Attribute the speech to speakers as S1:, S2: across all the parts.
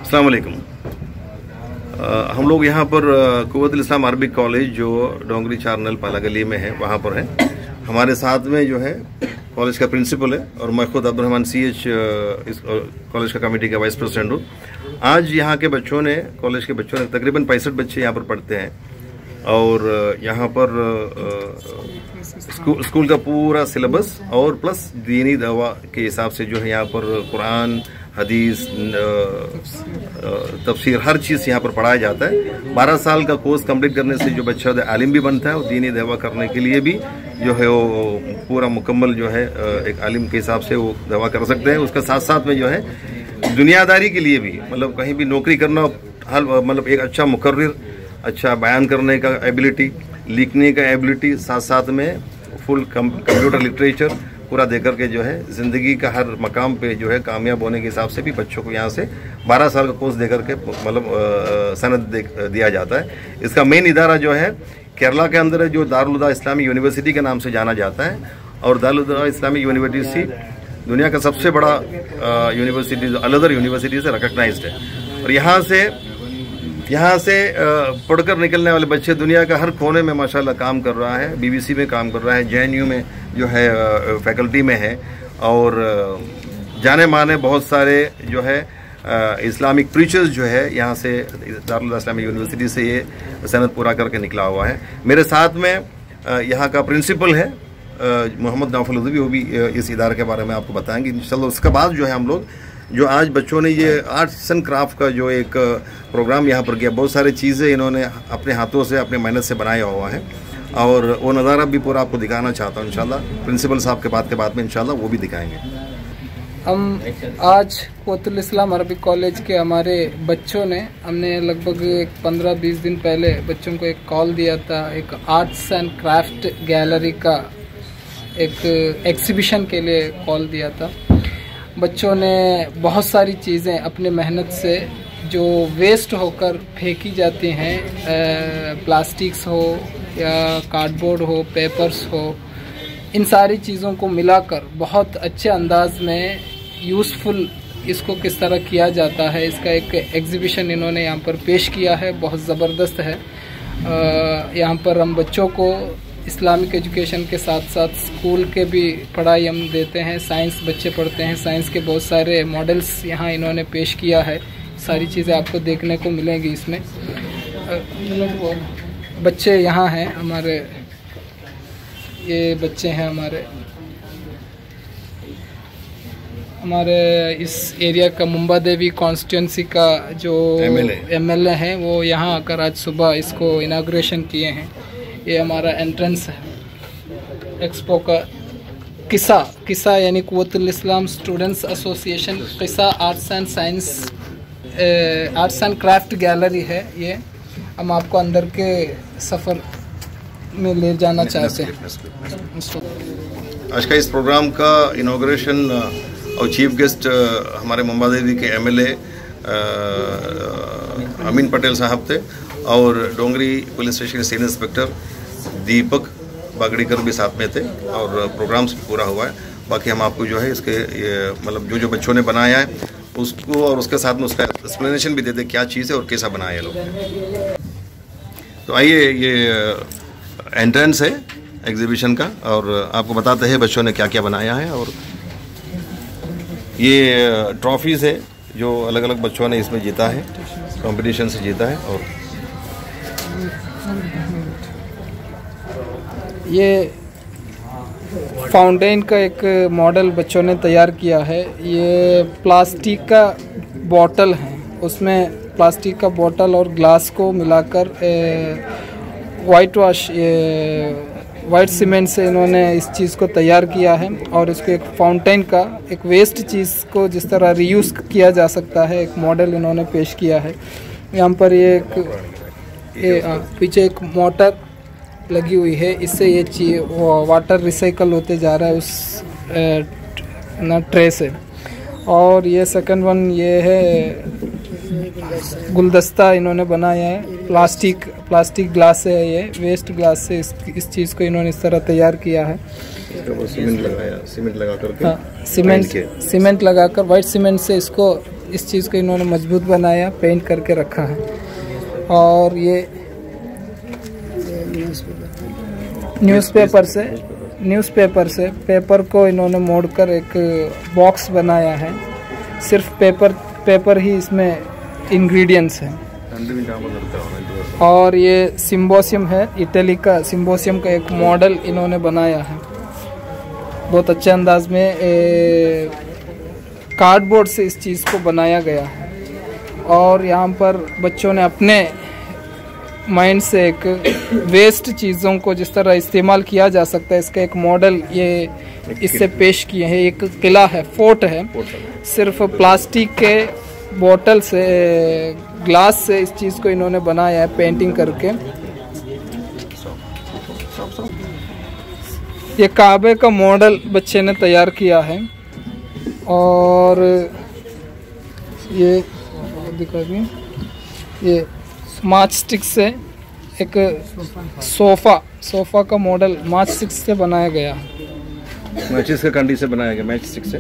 S1: अस्सलाम वालेकुम। हम लोग यहाँ पर कुव्वतुल इस्लाम अरबिक कॉलेज जो डोंगरी चारनल पाला गली में है वहाँ पर है। हमारे साथ में जो है कॉलेज का प्रिंसिपल है और मैं खुद अब्दुर्रहमान CH इस कॉलेज का कमेटी का वाइस प्रेसिडेंट हूँ। आज यहाँ के बच्चों ने, कॉलेज के बच्चों ने, तकरीबन 65 बच्चे यहाँ पर पढ़ते हैं और यहाँ पर स्कूल का पूरा सिलेबस और प्लस दीनी दवा के हिसाब से जो है यहाँ पर कुरान, हदीस, तफसीर, हर चीज़ यहाँ पर पढ़ाया जाता है। 12 साल का कोर्स कंप्लीट करने से जो बच्चा आलिम भी बनता है और दीनी दवा करने के लिए भी जो है वो पूरा मुकम्मल जो है एक आलिम के हिसाब से वो दवा कर सकते हैं। उसका साथ साथ में जो है दुनियादारी के लिए भी, मतलब कहीं भी नौकरी करना, हर मतलब एक अच्छा मुकर्रिर, अच्छा बयान करने का एबिलिटी, लिखने का एबिलिटी, साथ साथ में फुल कंप्यूटर लिटरेचर पूरा देकर के जो है ज़िंदगी का हर मकाम पे जो है कामयाब होने के हिसाब से भी बच्चों को यहाँ से 12 साल का कोर्स देकर के मतलब सनद दिया जाता है। इसका मेन इदारा जो है केरला के अंदर है, जो दारुल हुदा इस्लामी यूनिवर्सिटी के नाम से जाना जाता है। और दारुल हुदा इस्लामी यूनिवर्सिटी दुनिया का सबसे बड़ा यूनिवर्सिटी, अदर यूनिवर्सिटी से रिकग्नाइज्ड है। और यहाँ से पढ़कर निकलने वाले बच्चे दुनिया का हर कोने में माशाल्लाह काम कर रहा है। BBC में काम कर रहा है, JNU में जो है फैकल्टी में है और जाने माने बहुत सारे जो है इस्लामिक प्रीचर्स जो है यहाँ से दारुल हुदा इस्लामी यूनिवर्सिटी से ये सनद पूरा करके निकला हुआ है। मेरे साथ में यहाँ का प्रिंसिपल है मोहम्मद नौफल उज़वी, वो भी इस इदारे के बारे में आपको बताएंगे इंशाल्लाह। उसके बाद जो है हम लोग जो आज बच्चों ने ये आर्ट्स एंड क्राफ्ट का जो एक प्रोग्राम यहाँ पर किया, बहुत सारी चीज़ें इन्होंने अपने हाथों से, अपने मेहनत से बनाया हुआ है और वो नज़ारा भी पूरा आपको दिखाना चाहता हूँ इंशाल्लाह। प्रिंसिपल साहब के बाद में इंशाल्लाह वो भी दिखाएंगे।
S2: हम आज कुव्वतुल इस्लाम अरबिक कॉलेज के हमारे बच्चों ने, हमने लगभग 15-20 दिन पहले बच्चों को एक कॉल दिया था, एक आर्ट्स एंड क्राफ्ट गैलरी का एक एग्जीबिशन के लिए कॉल दिया था। बच्चों ने बहुत सारी चीज़ें अपने मेहनत से जो वेस्ट होकर फेंकी जाती हैं, प्लास्टिक्स हो या कार्डबोर्ड हो, पेपर्स हो, इन सारी चीज़ों को मिलाकर बहुत अच्छे अंदाज में यूज़फुल इसको किस तरह किया जाता है, इसका एक एग्जीबिशन इन्होंने यहाँ पर पेश किया है। बहुत ज़बरदस्त है। यहाँ पर हम बच्चों को इस्लामिक एजुकेशन के साथ साथ स्कूल के भी पढ़ाई हम देते हैं। साइंस बच्चे पढ़ते हैं, साइंस के बहुत सारे मॉडल्स यहाँ इन्होंने पेश किया है। सारी चीज़ें आपको देखने को मिलेंगी इसमें। बच्चे यहाँ हैं हमारे, ये बच्चे हैं हमारे इस एरिया का मुंबा देवी कॉन्स्टिट्यूंसी का जो MLA हैं, वो यहाँ आकर आज सुबह इसको इनाग्रेशन किए हैं। ये हमारा एंट्रेंस है एक्सपो का। किसा यानी Quwwatul Islam students association KISA arts and science, arts and craft gallery है। ये हम आपको अंदर के सफ़र में ले जाना चाहते हैं।
S1: आज का इस प्रोग्राम का इनॉग्रेशन और चीफ गेस्ट हमारे मुंबा देवी के MLA अमीन पटेल साहब थे और डोंगरी पुलिस स्टेशन के सीनियर इंस्पेक्टर दीपक बागड़ीकर भी साथ में थे और प्रोग्राम्स भी पूरा हुआ है। बाकी हम आपको जो है इसके मतलब जो बच्चों ने बनाया है उसको और उसके साथ में उसका एक्सप्लेनेशन भी दे दे क्या चीज़ है और कैसा बनाया है लोग। तो आइए, ये एंट्रेंस है एग्जीबिशन का और आपको बताते हैं बच्चों ने क्या क्या बनाया है। और ये ट्रॉफीज़ है जो अलग अलग बच्चों ने इसमें जीता है, कंपटीशन से जीता है। और
S2: ये फाउंटेन का एक मॉडल बच्चों ने तैयार किया है। ये प्लास्टिक का बॉटल है, उसमें प्लास्टिक का बॉटल और ग्लास को मिलाकर वाइट सीमेंट से इन्होंने इस चीज़ को तैयार किया है और इसको एक फाउंटेन का, एक वेस्ट चीज़ को जिस तरह रीयूज़ किया जा सकता है, एक मॉडल इन्होंने पेश किया है। यहाँ पर ये पीछे एक मोटर लगी हुई है, इससे ये वाटर रिसाइकल होते जा रहा है उस ट्रे से। और ये सेकंड वन ये है गुलदस्ता इन्होंने बनाया है, प्लास्टिक ग्लास से है, ये वेस्ट ग्लास से इस चीज़ को इन्होंने इस तरह तैयार किया है।
S1: सीमेंट लगा करके,
S2: हाँ, सीमेंट लगाकर वाइट सीमेंट से इसको इस चीज़ को इन्होंने मजबूत बनाया, पेंट करके रखा है। और ये न्यूज़पेपर से पेपर को इन्होंने मोड़कर एक बॉक्स बनाया है। सिर्फ पेपर ही इसमें इंग्रेडिएंट्स हैं। और ये सिम्बोसियम है, इटली का सिम्बोसियम का एक मॉडल इन्होंने बनाया है। बहुत अच्छे अंदाज में कार्डबोर्ड से इस चीज़ को बनाया गया है। और यहाँ पर बच्चों ने अपने माइंड से एक वेस्ट चीज़ों को जिस तरह इस्तेमाल किया जा सकता है, इसका एक मॉडल ये इससे पेश किए हैं। एक किला है, फोर्ट है, सिर्फ प्लास्टिक के बोतल से, ग्लास से इस चीज़ को इन्होंने बनाया है पेंटिंग करके। ये काबे का मॉडल बच्चे ने तैयार किया है। और ये दिखा दी, ये माच स्टिक से एक सोफा का मॉडल माच स्टिक से बनाया गया है।
S1: मैचिस का कंडी से बनाया गया, मैच स्टिक से।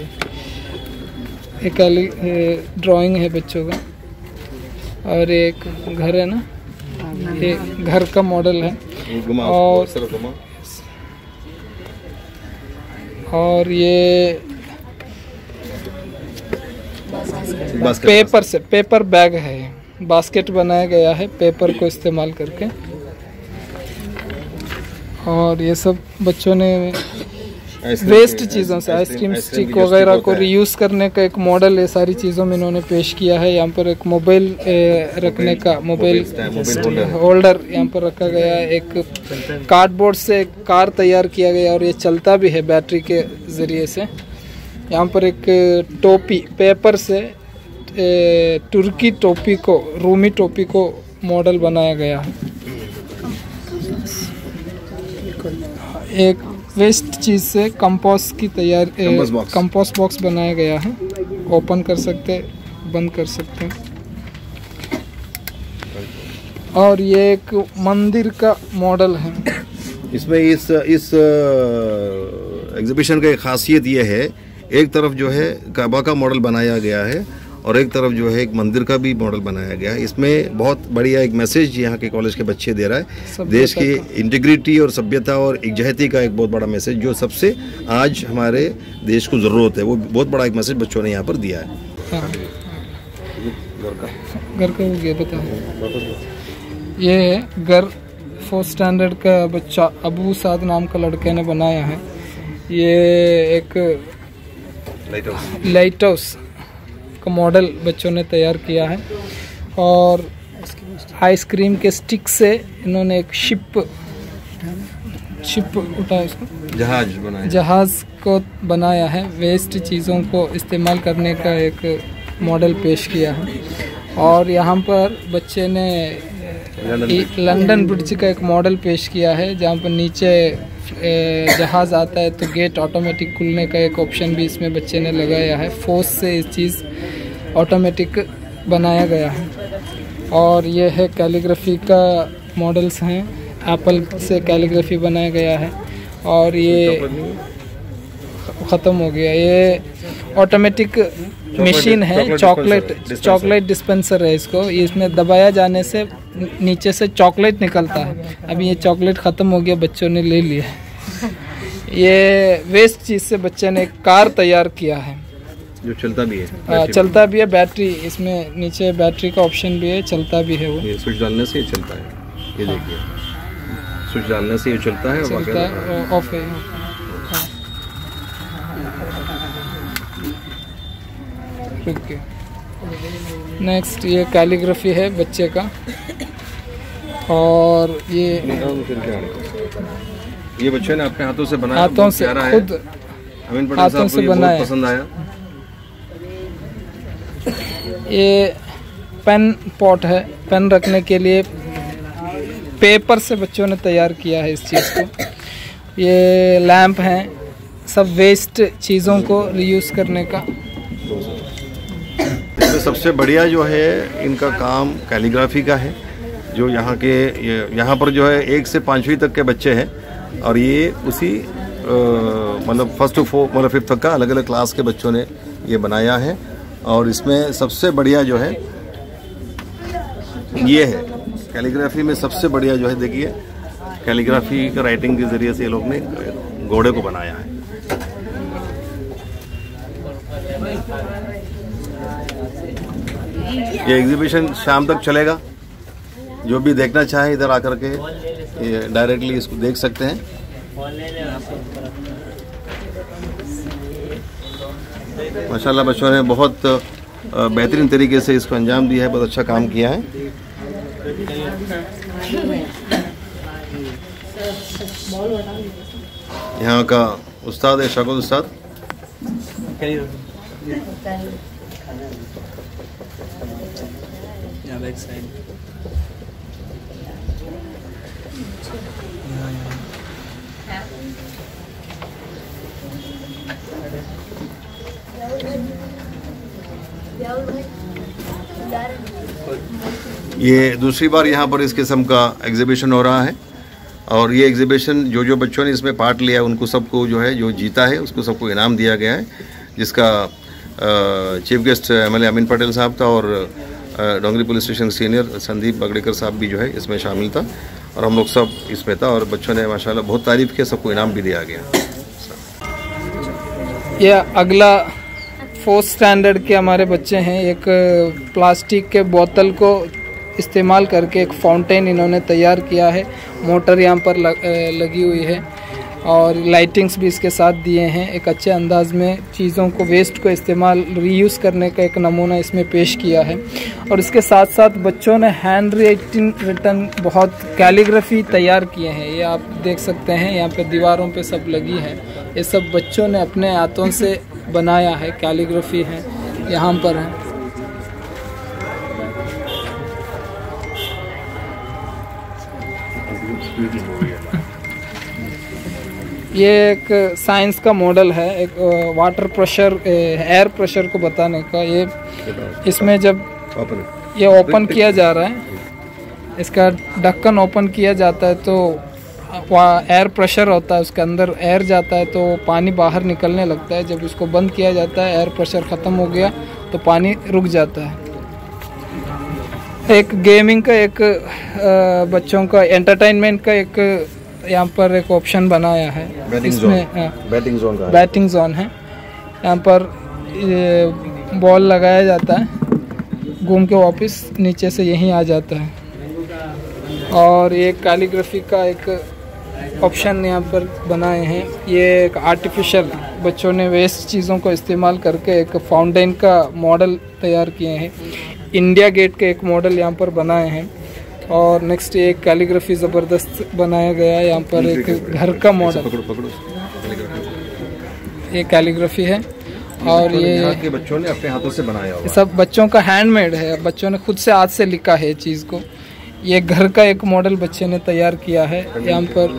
S2: एक ड्राइंग है बच्चों का। और एक घर है ना, ये घर का मॉडल है। और ये पेपर बैग है, बास्केट बनाया गया है पेपर को इस्तेमाल करके। और ये सब बच्चों ने वेस्ट चीज़ों से, आइसक्रीम स्टिक वगैरह को रीयूज़ करने का एक मॉडल है। सारी चीज़ों में इन्होंने पेश किया है। यहाँ पर एक मोबाइल रखने का मोबाइल होल्डर यहाँ पर रखा गया है। एक कार्डबोर्ड से एक कार तैयार किया गया और ये चलता भी है बैटरी के ज़रिए से। यहाँ पर एक टोपी पेपर से तुर्की टोपी को, रूमी टोपी को मॉडल बनाया गया है। एक वेस्ट चीज़ से कंपोस्ट की कंपोस्ट बॉक्स बनाया गया है। ओपन कर सकते, बंद कर सकते हैं। और ये एक मंदिर का मॉडल है।
S1: इसमें इस एग्जीबिशन का एक खासियत ये है, एक तरफ जो है काबा का मॉडल बनाया गया है और एक तरफ जो है एक मंदिर का भी मॉडल बनाया गया है। इसमें बहुत बढ़िया एक मैसेज यहाँ के कॉलेज के बच्चे दे रहा है, देश की इंटीग्रिटी और सभ्यता और एकजहती का एक बहुत बड़ा मैसेज, जो सबसे आज हमारे देश को ज़रूरत है। वो बहुत बड़ा एक मैसेज बच्चों ने यहाँ पर दिया है।
S2: घर का हो गया, बताओ। ये है घर, 4th स्टैंडर्ड का बच्चा अबू साद नाम का लड़के ने बनाया है। ये एक लाइट हाउस का मॉडल बच्चों ने तैयार किया है। और आइसक्रीम के स्टिक से इन्होंने एक शिप उठाया, इसको जहाज को बनाया है। वेस्ट चीज़ों को इस्तेमाल करने का एक मॉडल पेश किया है। और यहाँ पर बच्चे ने लंदन ब्रिज का एक मॉडल पेश किया है, जहाँ पर नीचे जहाज़ आता है तो गेट ऑटोमेटिक खुलने का एक ऑप्शन भी इसमें बच्चे ने लगाया है। फोर्स से इस चीज़ ऑटोमेटिक बनाया गया है। और ये है कैलीग्राफी का मॉडल्स हैं, एप्पल से कैलीग्राफी बनाया गया है। और ये ख़त्म हो गया, ये ऑटोमेटिक मशीन है, चॉकलेट डिस्पेंसर है। इसको इसमें दबाया जाने से नीचे से चॉकलेट निकलता है। अभी ये चॉकलेट ख़त्म हो गया, बच्चों ने ले लिया। ये वेस्ट चीज़ से बच्चे ने एक कार तैयार किया है
S1: जो चलता भी है।
S2: चलता भी है, बैटरी इसमें नीचे बैटरी का ऑप्शन भी है, चलता भी है। वो
S1: ये स्विच डालने से ये चलता है, ये देखिए स्विच डालने से ये चलता है,
S2: ऑफ है। नेक्स्ट ये कैलीग्राफी है बच्चे का। और ये
S1: बच्चे ने अपने हाथों से बनाया,
S2: हाथों से खुद हाथों से बनाया,
S1: पसंद आया।
S2: ये पेन पॉट है, पेन रखने के लिए पेपर से बच्चों ने तैयार किया है इस चीज़ को। ये लैंप हैं, सब वेस्ट चीज़ों को रीयूज़ करने का।
S1: सबसे बढ़िया जो है इनका काम कैलीग्राफी का है, जो यहाँ पर जो है 1 से 5वीं तक के बच्चे हैं। और ये उसी मतलब 1st to 4 मतलब 5th तक का अलग अलग क्लास के बच्चों ने ये बनाया है। और इसमें सबसे बढ़िया जो है ये है, कैलीग्राफी में सबसे बढ़िया जो है, देखिए कैलीग्राफी का राइटिंग के ज़रिए से ये लोग ने घोड़े को बनाया है। ये एग्जीबिशन शाम तक चलेगा, जो भी देखना चाहे इधर आकर के ये डायरेक्टली इसको देख सकते हैं। माशाल्लाह बच्चों ने बहुत बेहतरीन तरीके से इसको अंजाम दिया है, बहुत अच्छा काम किया है। यहाँ का उस्ताद है शगुल उस्ताद। ये दूसरी बार यहाँ पर इस किस्म का एग्जीबिशन हो रहा है, और ये एग्जीबिशन जो बच्चों ने इसमें पार्ट लिया उनको सबको जो है, जो जीता है उसको सबको इनाम दिया गया है, जिसका chief guest MLA Amin Patel साहब था, और Dongri police station senior Sandeep Bagdekar साहब भी जो है इसमें शामिल था, और हम लोग सब इसमें था, और बच्चों ने माशाल्लाह बहुत तारीफ़ की, सबको इनाम भी दिया गया।
S2: यह अगला 4th स्टैंडर्ड के हमारे बच्चे हैं। एक प्लास्टिक के बोतल को इस्तेमाल करके एक फाउंटेन इन्होंने तैयार किया है। मोटर यहाँ पर लगी हुई है और लाइटिंग्स भी इसके साथ दिए हैं। एक अच्छे अंदाज में चीज़ों को, वेस्ट को इस्तेमाल, रीयूज़ करने का एक नमूना इसमें पेश किया है। और इसके साथ साथ बच्चों ने हैंड रिटन बहुत कैलीग्राफी तैयार किए हैं। ये आप देख सकते हैं, यहाँ पे दीवारों पे सब लगी है। ये सब बच्चों ने अपने हाथों से बनाया है, कैलीग्राफी है यहाँ पर है। ये एक साइंस का मॉडल है, एक वाटर प्रेशर, एयर प्रेशर को बताने का। ये इसमें जब ये ओपन किया जा रहा है, इसका ढक्कन ओपन किया जाता है तो एयर प्रेशर होता है, उसके अंदर एयर जाता है तो पानी बाहर निकलने लगता है। जब इसको बंद किया जाता है, एयर प्रेशर ख़त्म हो गया तो पानी रुक जाता है। एक गेमिंग का, एक बच्चों का एंटरटेनमेंट का एक यहाँ पर एक ऑप्शन बनाया है। बैटिंग जोन है। यहाँ पर बॉल लगाया जाता है, घूम के वापस नीचे से यहीं आ जाता है। और ये कैलीग्राफी का एक ऑप्शन यहाँ पर बनाए हैं। ये एक आर्टिफिशियल, बच्चों ने वेस्ट चीज़ों को इस्तेमाल करके एक फाउंटेन का मॉडल तैयार किए हैं। इंडिया गेट के एक मॉडल यहाँ पर बनाए हैं। और नेक्स्ट एक कैलीग्राफी ज़बरदस्त बनाया गया है। यहाँ पर एक घर का मॉडल, ये कैलीग्राफी है। और ये
S1: के बच्चों ने अपने हाथों से बनाया हुआ,
S2: सब बच्चों का हैंडमेड है, बच्चों ने खुद से हाथ से लिखा है चीज़ को। ये घर का एक मॉडल बच्चे ने तैयार किया है। यहाँ पर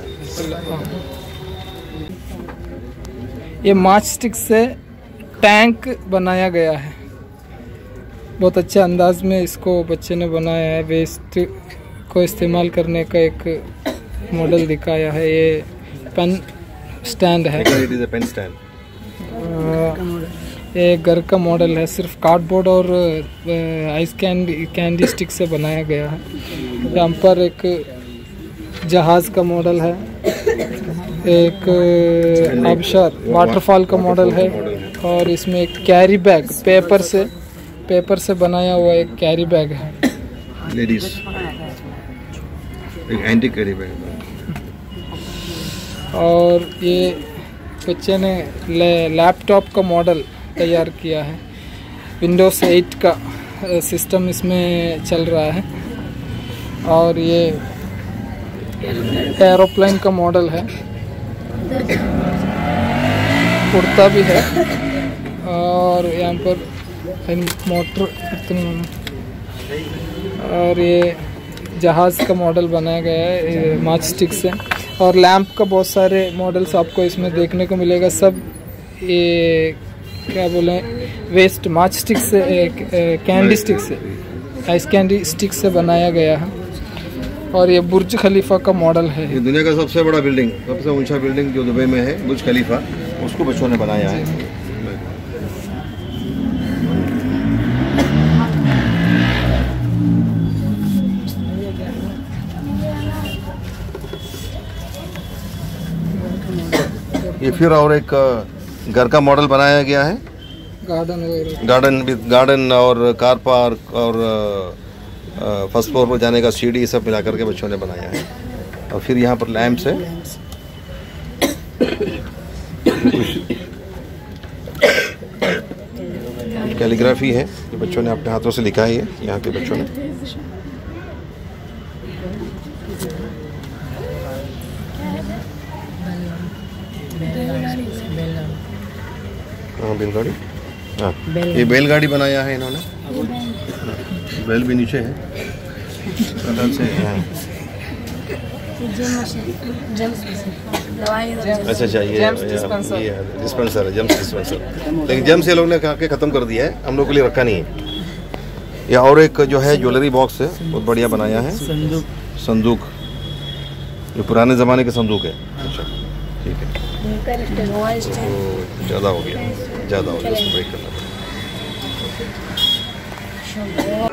S2: ये माच स्टिक से टैंक बनाया गया है। बहुत अच्छे अंदाज में इसको बच्चे ने बनाया है। वेस्ट को इस्तेमाल करने का एक मॉडल दिखाया है। ये पेन स्टैंड है,
S1: पेन स्टैंड।
S2: ये घर का मॉडल है, सिर्फ कार्डबोर्ड और आइस कैंडी स्टिक से बनाया गया है। यहाँ पर एक जहाज का मॉडल है, एक आबशार वाटरफॉल का मॉडल है, और इसमें एक कैरी बैग पेपर से बनाया हुआ एक कैरी बैग है।
S1: लेडीज एक एंटीक कैरी बैग। और ये बच्चे ने लैपटॉप का मॉडल तैयार किया है। विंडोज 8 का सिस्टम इसमें चल रहा है। और ये एरोप्लेन का मॉडल है, उड़ता भी है। और यहाँ पर मोटर, और ये जहाज का मॉडल बनाया गया है माच स्टिक से। और लैंप का बहुत सारे मॉडल्स आपको इसमें देखने को मिलेगा। सब ये क्या बोले, वेस्ट माच स्टिक से, कैंडी स्टिक से, आइस कैंडी स्टिक से बनाया गया है। और ये बुर्ज खलीफा का मॉडल है। ये दुनिया का सबसे बड़ा बिल्डिंग, सबसे ऊंचा बिल्डिंग जो दुबई में है, बुर्ज खलीफा, उसको बच्चों ने बनाया है। ये फिर और एक घर का मॉडल बनाया गया है,
S2: गार्डन वगैरह,
S1: गार्डन और कार पार्क और फर्स्ट फ्लोर पर जाने का सीढ़ी सब मिला करके बच्चों ने बनाया है। और फिर यहाँ पर लैंप्स है, कैलीग्राफी है जो बच्चों ने अपने हाथों से लिखा है, यहाँ के बच्चों ने। हाँ बैलगाड़ी, हाँ ये बैलगाड़ी बनाया है इन्होंने, बैल भी नीचे है से। अच्छा ये डिस्पेंसर है, जेम्स डिस्पेंसर, लेकिन जेम्स ये लोग ने कहा के ख़त्म कर दिया है, हम लोग के लिए रखा नहीं है। या और एक जो है ज्वेलरी बॉक्स है, बहुत बढ़िया बनाया है, संदूक जो पुराने ज़माने के संदूक है। अच्छा ठीक है, ज़्यादा हो गया, इसको ब्रेक करना।